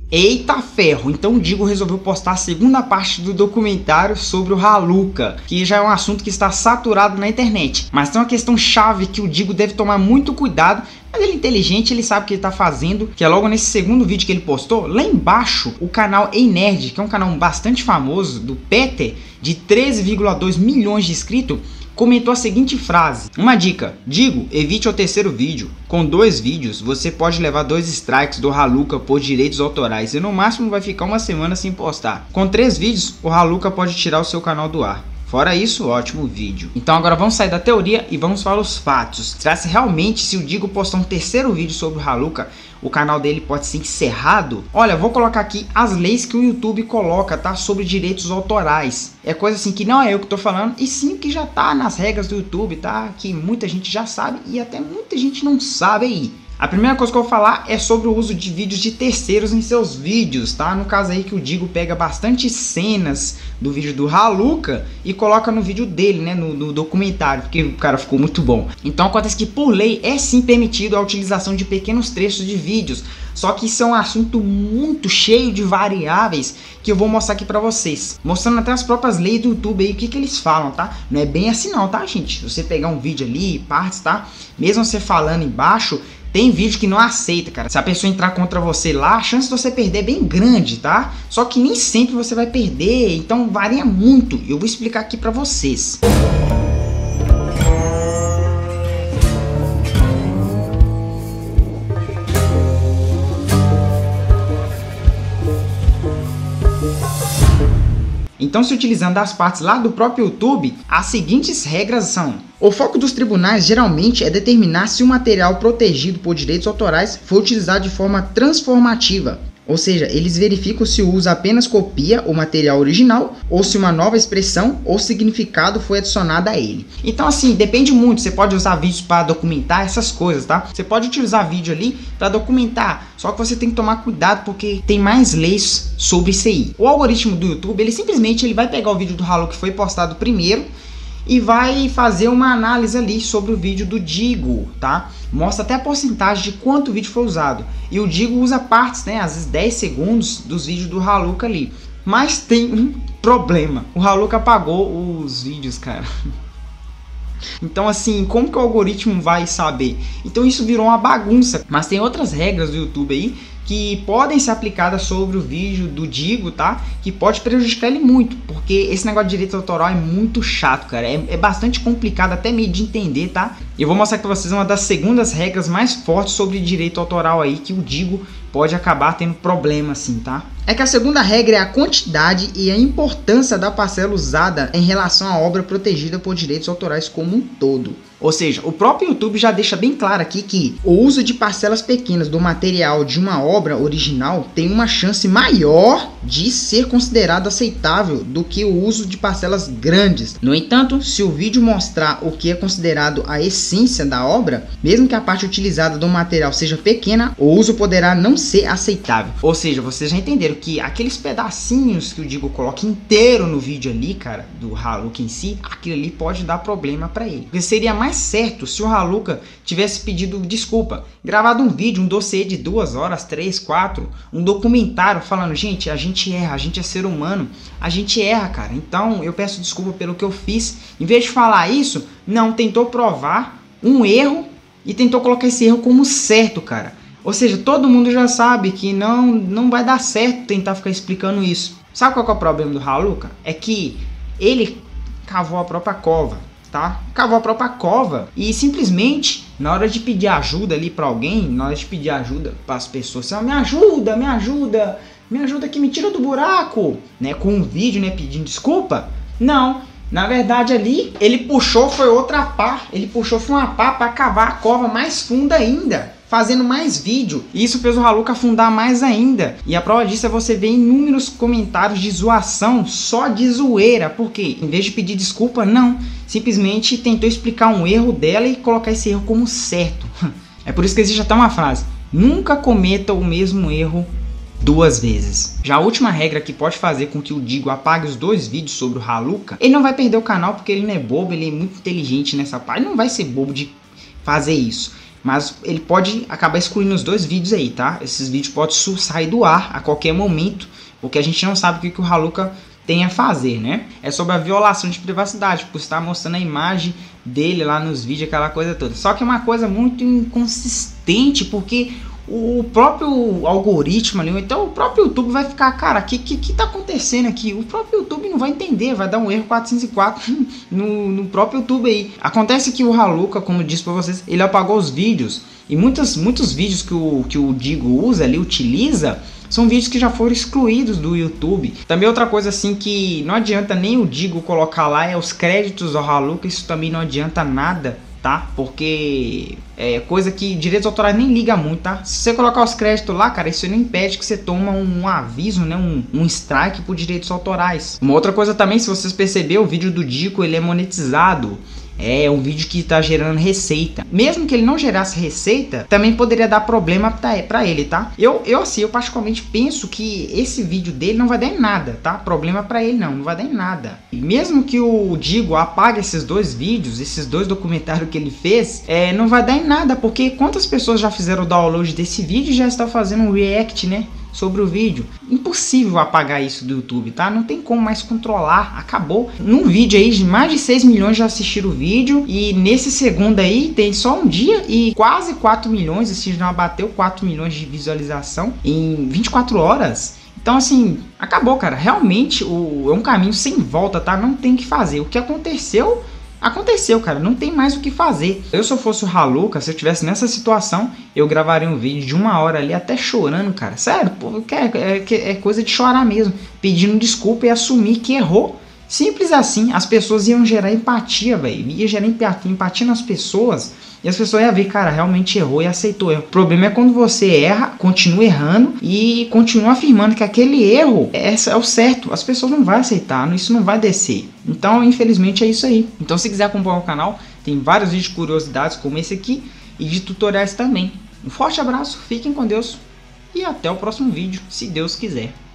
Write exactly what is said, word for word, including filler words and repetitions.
Eita ferro, então o Digo resolveu postar a segunda parte do documentário sobre o Raluca, que já é um assunto que está saturado na internet. Mas tem uma questão chave que o Digo deve tomar muito cuidado, mas ele é inteligente, ele sabe o que ele está fazendo, que é logo nesse segundo vídeo que ele postou, lá embaixo, o canal Ei Nerd, que é um canal bastante famoso, do Peter, de treze vírgula dois milhões de inscritos, comentou a seguinte frase: uma dica, Digo, evite o terceiro vídeo. Com dois vídeos, você pode levar dois strikes do Raluca por direitos autorais e no máximo vai ficar uma semana sem postar. Com três vídeos, o Raluca pode tirar o seu canal do ar. Fora isso, ótimo vídeo. Então agora vamos sair da teoria e vamos para os fatos. Será se realmente, se o Digo postar um terceiro vídeo sobre o Raluca, o canal dele pode ser encerrado? Olha, vou colocar aqui as leis que o YouTube coloca, tá? Sobre direitos autorais. É coisa assim que não é eu que tô falando, e sim que já tá nas regras do YouTube, tá? Que muita gente já sabe e até muita gente não sabe aí. A primeira coisa que eu vou falar é sobre o uso de vídeos de terceiros em seus vídeos, tá? No caso aí que o Digo pega bastante cenas do vídeo do Raluca e coloca no vídeo dele, né? No, no documentário, porque o cara ficou muito bom. Então acontece que por lei é sim permitido a utilização de pequenos trechos de vídeos, só que isso é um assunto muito cheio de variáveis que eu vou mostrar aqui pra vocês. Mostrando até as próprias leis do YouTube aí, o que que eles falam, tá? Não é bem assim não, tá, gente? Você pegar um vídeo ali, partes, tá? Mesmo você falando embaixo, tem vídeo que não aceita, cara. Se a pessoa entrar contra você lá, a chance de você perder é bem grande, tá? Só que nem sempre você vai perder, então varia muito. Eu vou explicar aqui pra vocês. Então, se utilizando as partes lá do próprio YouTube, as seguintes regras são: o foco dos tribunais geralmente é determinar se o material protegido por direitos autorais foi utilizado de forma transformativa. Ou seja, eles verificam se o uso apenas copia o material original ou se uma nova expressão ou significado foi adicionado a ele. Então assim, depende muito, você pode usar vídeos para documentar essas coisas, tá? Você pode utilizar vídeo ali para documentar, só que você tem que tomar cuidado porque tem mais leis sobre isso aí. O algoritmo do YouTube, ele simplesmente ele vai pegar o vídeo do Raluca que foi postado primeiro e vai fazer uma análise ali sobre o vídeo do Digo, tá? Mostra até a porcentagem de quanto vídeo foi usado. E o Digo usa partes, né? Às vezes dez segundos dos vídeos do Raluca ali. Mas tem um problema. O Raluca apagou os vídeos, cara. Então assim, como que o algoritmo vai saber? Então isso virou uma bagunça. Mas tem outras regras do YouTube aí que podem ser aplicadas sobre o vídeo do Digo, tá? Que pode prejudicar ele muito, porque esse negócio de direito autoral é muito chato, cara. É, é bastante complicado até meio de entender, tá? Eu vou mostrar para vocês uma das segundas regras mais fortes sobre direito autoral aí, que o Digo pode acabar tendo problema assim, tá? É que a segunda regra é a quantidade e a importância da parcela usada em relação à obra protegida por direitos autorais como um todo. Ou seja, o próprio YouTube já deixa bem claro aqui que o uso de parcelas pequenas do material de uma obra original tem uma chance maior de ser considerado aceitável do que o uso de parcelas grandes. No entanto, se o vídeo mostrar o que é considerado a essência da obra, mesmo que a parte utilizada do material seja pequena, o uso poderá não ser aceitável. Ou seja, vocês já entenderam que aqueles pedacinhos que o Digo coloca inteiro no vídeo ali, cara, do Raluca em si, aquilo ali pode dar problema para ele. Porque seria mais certo se o Raluca tivesse pedido desculpa, gravado um vídeo, um dossiê de duas horas, três, quatro, um documentário falando, gente, a gente erra, a gente é ser humano, a gente erra, cara, então eu peço desculpa pelo que eu fiz. Em vez de falar isso, não, tentou provar um erro e tentou colocar esse erro como certo, cara. Ou seja, todo mundo já sabe que não, não vai dar certo tentar ficar explicando isso. Sabe qual que é o problema do Raluca? É que ele cavou a própria cova, tá? Cavou a própria cova e simplesmente na hora de pedir ajuda ali para alguém, na hora de pedir ajuda para as pessoas, assim, me ajuda, me ajuda, me ajuda aqui, me tira do buraco, né? Com um vídeo, né? Pedindo desculpa. Não, na verdade ali ele puxou foi outra pá, ele puxou foi uma pá para cavar a cova mais funda ainda, fazendo mais vídeo. E isso fez o Raluca afundar mais ainda. E a prova disso é você ver inúmeros comentários de zoação, só de zoeira. Porque em vez de pedir desculpa, não. Simplesmente tentou explicar um erro dela e colocar esse erro como certo. É por isso que existe até uma frase: nunca cometa o mesmo erro duas vezes. Já a última regra que pode fazer com que o Digo apague os dois vídeos sobre o Raluca, ele não vai perder o canal porque ele não é bobo, ele é muito inteligente nessa parte. Ele não vai ser bobo de fazer isso. Mas ele pode acabar excluindo os dois vídeos aí, tá? Esses vídeos podem sair do ar a qualquer momento, porque a gente não sabe o que, que o Haluca tem a fazer, né? É sobre a violação de privacidade, por estar mostrando a imagem dele lá nos vídeos, aquela coisa toda. Só que é uma coisa muito inconsistente, porque o próprio algoritmo ali, então o próprio YouTube vai ficar, cara, o que, que que tá acontecendo aqui? O próprio YouTube não vai entender, vai dar um erro quatrocentos e quatro no, no próprio YouTube aí. Acontece que o Haluca, como eu disse pra vocês, ele apagou os vídeos, e muitos, muitos vídeos que o, que o Digo usa ali, utiliza, são vídeos que já foram excluídos do YouTube. Também outra coisa assim que não adianta nem o Digo colocar lá é os créditos do Haluca, isso também não adianta nada, tá? Porque é coisa que direitos autorais nem liga muito, tá? Se você colocar os créditos lá, cara, isso não impede que você toma um aviso, né? Um, um strike por direitos autorais. Uma outra coisa também, se vocês perceberam, o vídeo do Digo, ele é monetizado. É um vídeo que está gerando receita. Mesmo que ele não gerasse receita, também poderia dar problema para ele, tá? Eu, eu assim, eu particularmente penso que esse vídeo dele não vai dar em nada, tá? Problema para ele não, não vai dar em nada. E mesmo que o Digo apague esses dois vídeos, esses dois documentários que ele fez, é, não vai dar em nada, porque quantas pessoas já fizeram o download desse vídeo e já estão fazendo um react, né? Sobre o vídeo. Impossível apagar isso do YouTube, tá? Não tem como mais controlar, acabou. Num vídeo aí, mais de seis milhões já assistiram o vídeo, e nesse segundo aí tem só um dia e quase quatro milhões, esse vídeo já bateu quatro milhões de visualização em vinte e quatro horas. Então assim, acabou, cara. Realmente o, é um caminho sem volta, tá? Não tem o que fazer. O que aconteceu Aconteceu, cara, não tem mais o que fazer. Eu, se eu fosse o Haluca, se eu tivesse nessa situação, eu gravaria um vídeo de uma hora ali, até chorando, cara. Sério, pô, é, é, é coisa de chorar mesmo. Pedindo desculpa e assumir que errou. Simples assim, as pessoas iam gerar empatia, velho. Ia gerar empatia, empatia nas pessoas. E as pessoas iam ver, cara, realmente errou e aceitou erro. O problema é quando você erra, continua errando e continua afirmando que aquele erro é, é o certo. As pessoas não vão aceitar, isso não vai descer. Então, infelizmente, é isso aí. Então, se quiser acompanhar o canal, tem vários vídeos de curiosidades como esse aqui e de tutoriais também. Um forte abraço, fiquem com Deus e até o próximo vídeo, se Deus quiser.